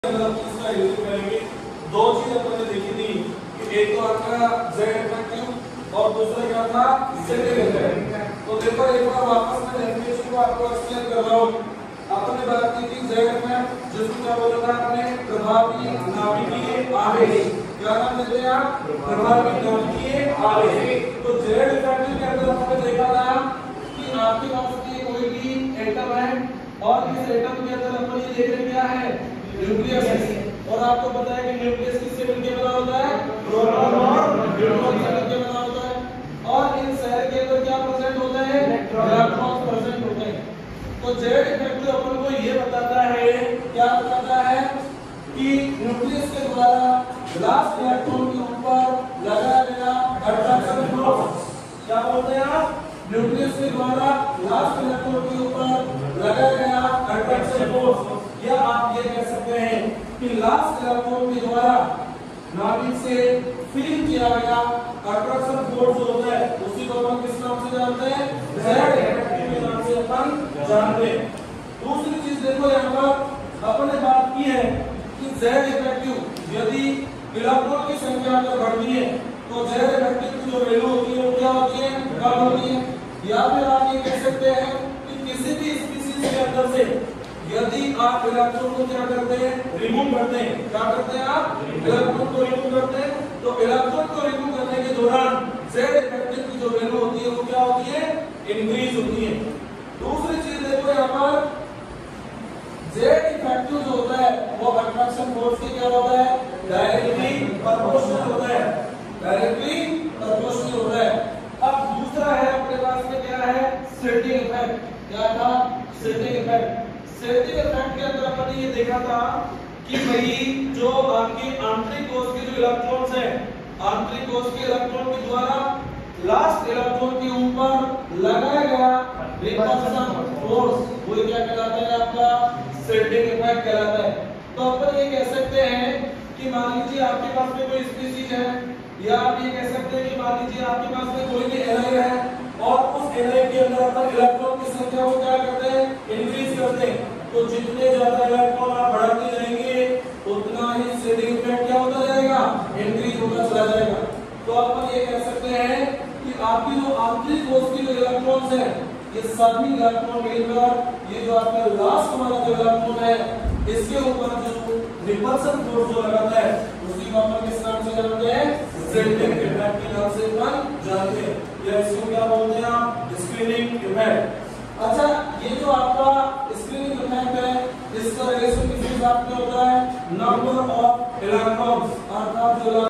दो चीज अपन ने देखी थी कि एक तो आपका z इफेक्टिव और दूसरा क्या था सेटिंग इफेक्ट। तो देखो एक बार वापस मैं डेफिनेशन को आपको एक्सप्लेन कर रहा हूं। अपन ने बात की थी z इफेक्ट, जिसको क्या बोला था आपने, प्रभावी नाभिकीय आवेश। क्या नाम देते हैं आप, प्रभावी नाभिकीय आवेश। तो z इफेक्टिव के अंदर हमने देखा था कि आपके पास कोई भी एटम है और इस एटम के अंदर अपन ये देख रहे क्या है, न्यूक्लियस है। और आपको पता है कि न्यूक्लियस किससे मिलकर बना होता है, प्रोटॉन और न्यूट्रॉन से मिलकर बना होता है। और इन शेल के अंदर क्या प्रेजेंट होता है, इलेक्ट्रॉन प्रेजेंट होते हैं। तो जेड इफेक्टिव अपन को ये बताता है, क्या बताता है कि न्यूक्लियस के द्वारा लास्ट इलेक्ट्रॉन के ऊपर लगाया गया अट्रैक्शन फोर्स। क्या बोलते हैं आप, न्यूक्लियस के द्वारा लास्ट इलेक्ट्रॉन के ऊपर लगाया गया अट्रैक्शन फोर्स, या आप ये कह सकते हैं कि लास्ट इलेक्ट्रॉन के द्वारा नाभिक से फील किया गया अट्रैक्शन फोर्स जो होता है उसी को अपन किस नाम से जानते हैं, जेड इफेक्टिव के नाम से अपन जानते हैं। दूसरी चीज देखो, यहाँ पर अपन ने बात की है कि जेड इफेक्टिव यदि इलेक्ट्रॉन की संख्या अगर बढ़ती है तो जेड इफेक्टिव की जो वैल्यू होती है वो क्या होती है, कम होती है। या फिर आप ये कह सकते हैं कि किसी भी स्पीशीज के अंदर से यदि आप इलेक्ट्रॉन को क्या करते हैं, रिमूव करते हैं। क्या करते हैं आप, इलेक्ट्रॉन को रिमूव करते हैं। तो इलेक्ट्रॉन को रिमूव करने के दौरान जेड इफेक्टिव की जो वैल्यू होती है वो क्या होती है, इंक्रीज होती है। दूसरी चीज देखो, यहाँ पर जेड इफेक्टिव जो होता है वो अट्रैक्शन फोर्स के क्या होता है, डायरेक्टली प्रोपोर्शनल होता है, डायरेक्टली प्रोपोर्शनल होता है। अब दूसरा है अपने पास में क्या है, सेटिंग इफेक्ट। क्या था, सेटिंग इफेक्ट। सेटिंग इफेक्ट के अंदर अपन ने ये देखा था कि भाई जो आपके आंतरिक कोश के जो इलेक्ट्रॉन्स हैं, आंतरिक कोश के इलेक्ट्रॉन के द्वारा लास्ट इलेक्ट्रॉन के ऊपर लगाया गया रिपल्शन फोर्स वो क्या कहलाता है, आपका सेटिंग इफेक्ट कहलाता है। तो अपन ये कह सकते हैं कि मान लीजिए आपके पास में कोई स्पीशीज है, या आप ये कह सकते हैं कि मान लीजिए आपके पास में कोई भी एलाइन है और उस एलाइन के अंदर अपन इलेक्ट्रॉन की संख्या को क्या करते हैं, इंक्रीज करते हैं। तो जितने ज्यादा इलेक्ट्रॉन आप बढ़ाते जाएंगे उतना ही सेटिंग इफेक्ट क्या होता जाएगा, इंक्रीज होता चला जाएगा। तो अपन ये कह सकते हैं कि आपकी जो आंतरिक कोश की जो इलेक्ट्रॉन्स हैं ये सभी इलेक्ट्रॉन मिलकर ये जो आपका लास्ट वाला जो इलेक्ट्रॉन है इसके ऊपर जो रिपल्शन फोर्स जो लगाता है उसी को अपन किस नाम से जानते हैं, सेटिंग इफेक्ट के नाम से अपन जानते हैं। या इसको क्या बोलते हैं आप, स्क्रीनिंग इफेक्ट। अच्छा, ये जो आपका स्क्रीनिंग इफेक्ट है इसका रिलेशन किस हिसाब से होता है, नंबर ऑफ इलेक्ट्रॉन्स, अर्थात जो